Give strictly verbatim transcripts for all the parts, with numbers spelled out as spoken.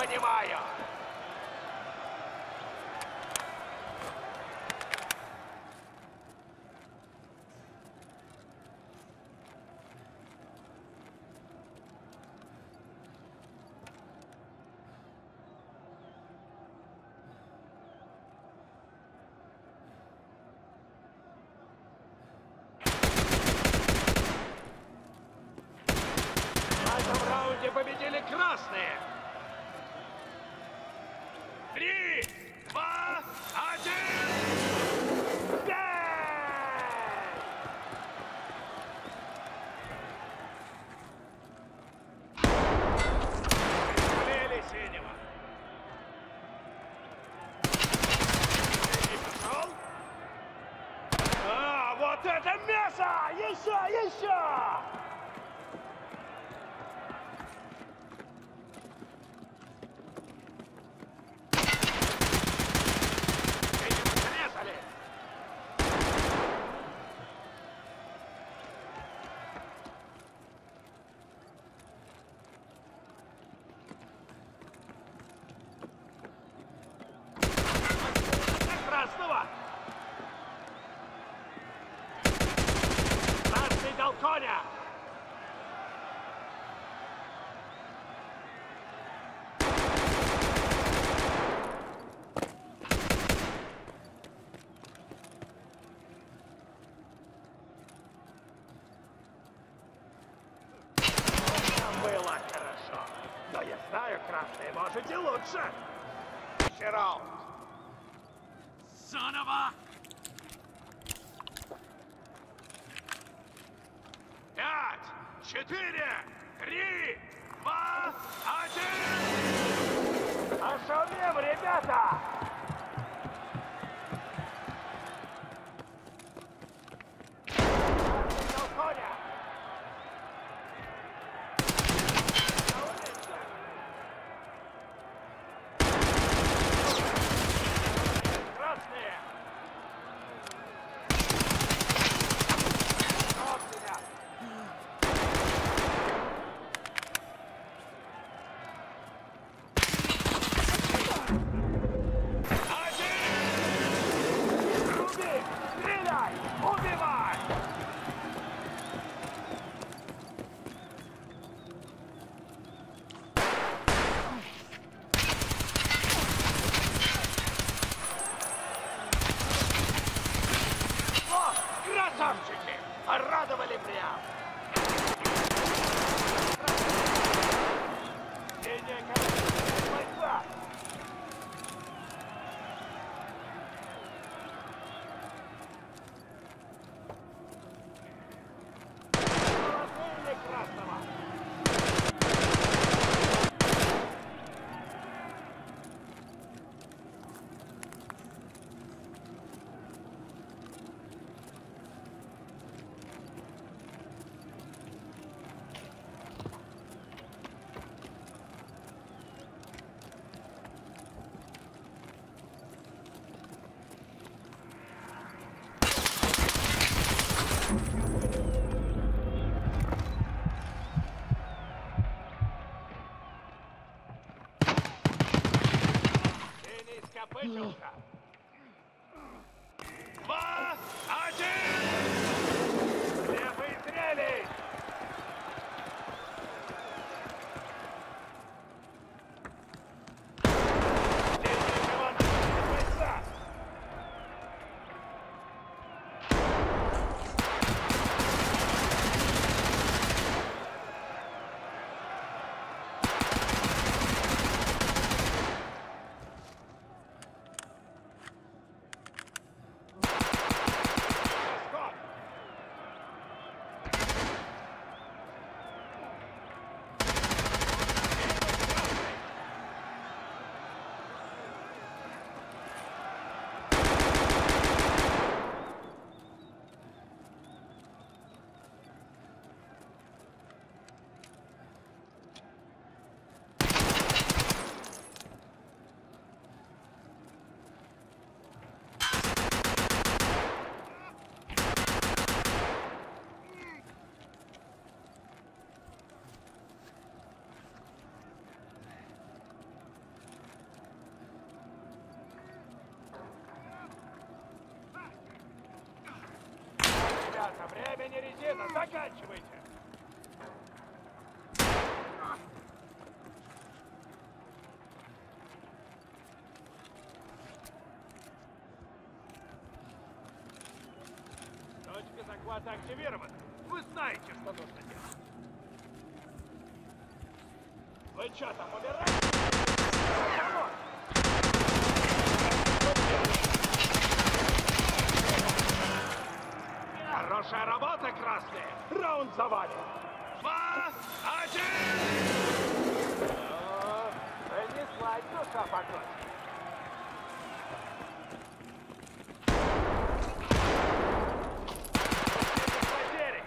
понимаю. В этом раунде победили красные. Три, два, один! Бей! Жалели синего. Синий пошел. А, вот это мясо! Еще, еще! Красного! Красный дал коня! Было хорошо, но я знаю, красные можете лучше. Раунд. Son of a... Пять, четыре, три, два, один! Ошумим, ребята! Коня! Мужчина, заканчивайте! Точка захвата активирована. Вы знаете, что нужно делать. Вы что там, умираете? Хорошая работа, красные! Раунд за вами! Два, один! Понеслась душа по крови. Потери!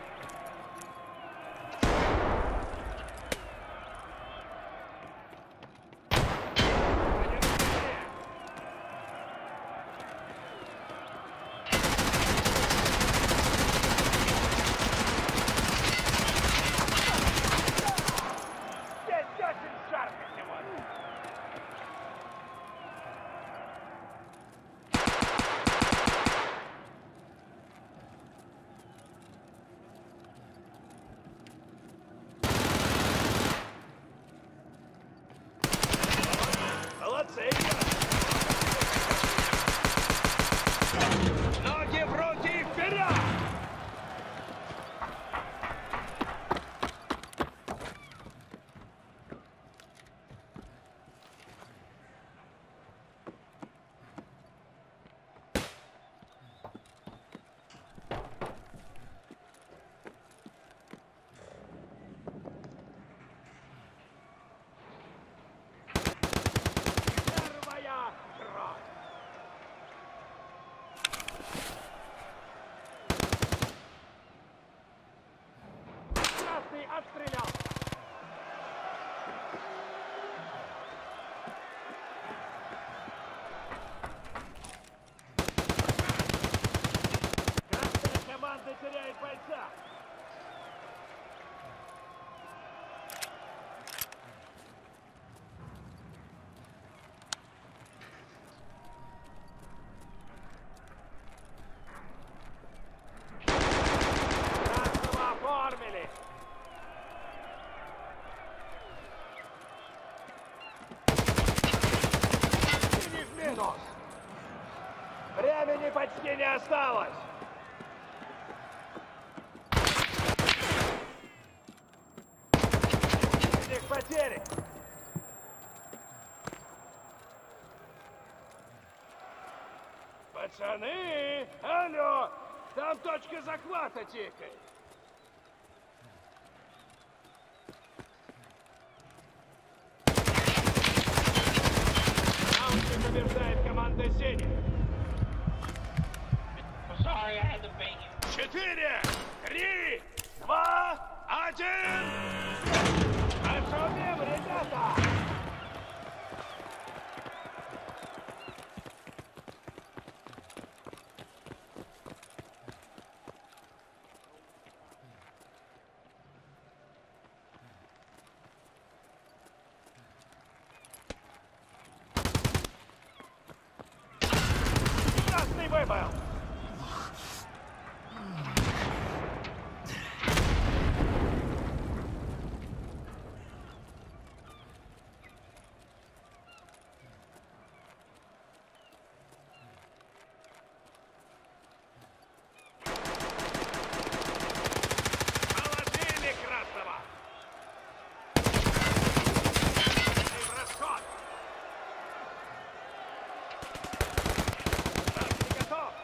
Молодцы! Ноги в руки и вперед! Отстрелял! Красная команда теряет бойца! Красного оформили! Минус! Времени почти не осталось! У них потери! Пацаны! Алло! Там точка захвата тикает! Побеждает команда Синий. Четыре, три, два, один. Пошумим, ребята! Красный выбыл! Положили красного! И в расход! Красный готов!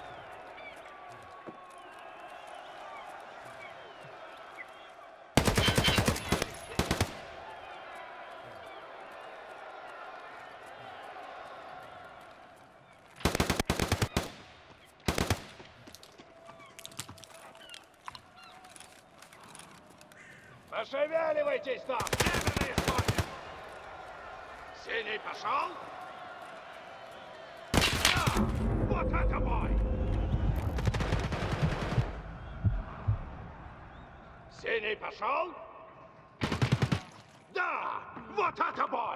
Пошевеливайтесь там! Северный исходит! Синий пошел? Да! Вот это бой! Синий пошел? Да! Вот это бой!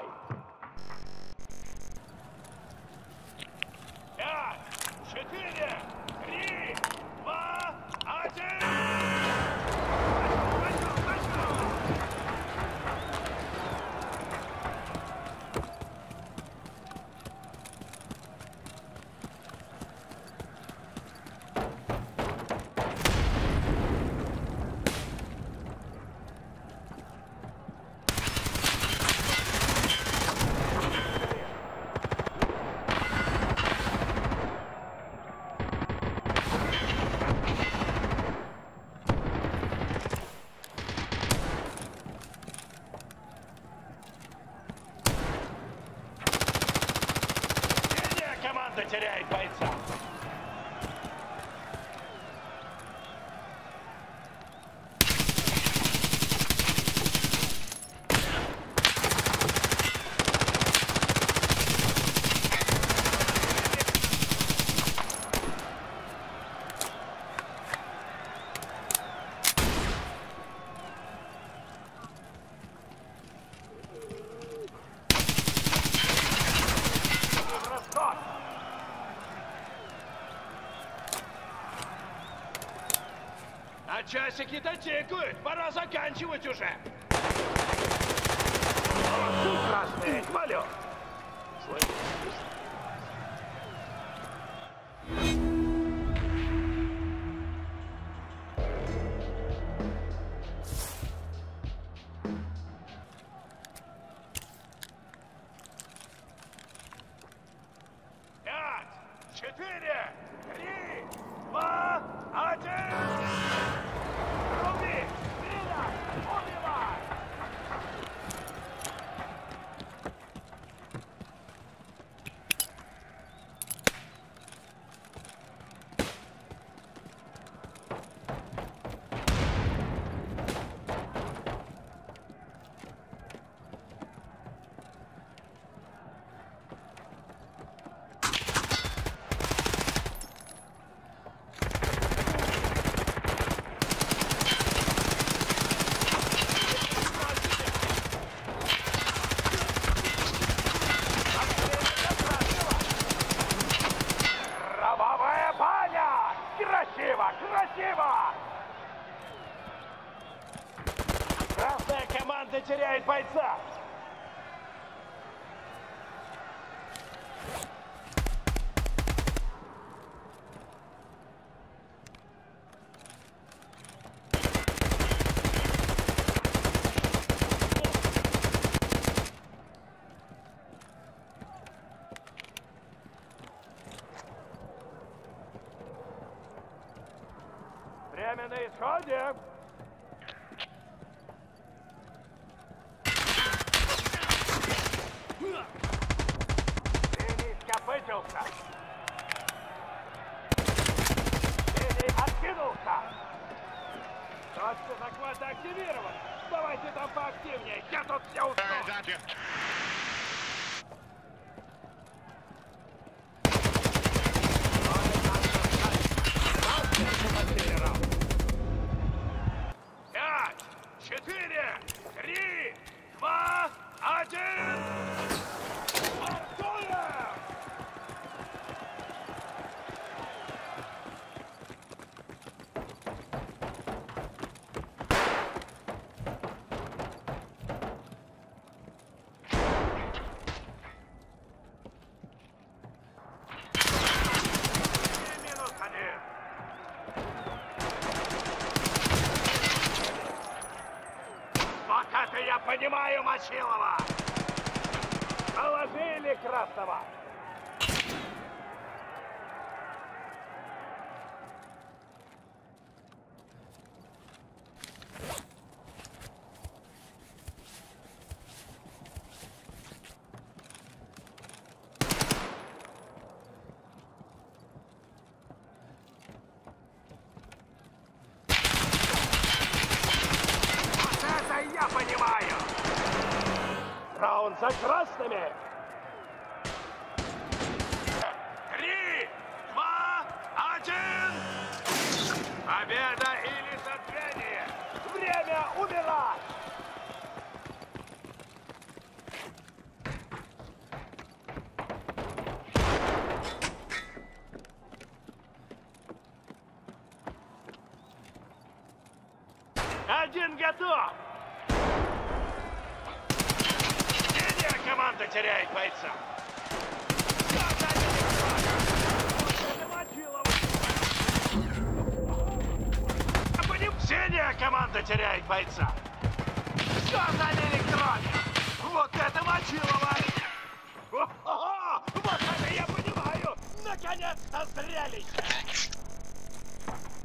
Пять, четыре, три, два, один! часики-то тикают. Пора заканчивать уже. Молодцы, красные. Хвалю. Пять, четыре, три, два, один. Руби! Стреляй! Убивай! Кровавая баня! Красиво! Красиво! Красная команда теряет бойца! Время на исходе! Синий скопытился! Синий откинулся! Точка захвата активирован! Давайте там поактивнее! Я тут все узнал! Пять, четыре, три, два, один! Атакуем! Минус один! Вот это я понимаю, Мочилова! Положили красного! Вот это я понимаю! Раунд за красными! Три, два, один! Победа или забвение! Время умирать! Один готов! Синяя команда теряет бойца! Синяя команда теряет бойца! Что за электроник? Вот это Мочилова! Вот это я понимаю! Наконец-то зрелище!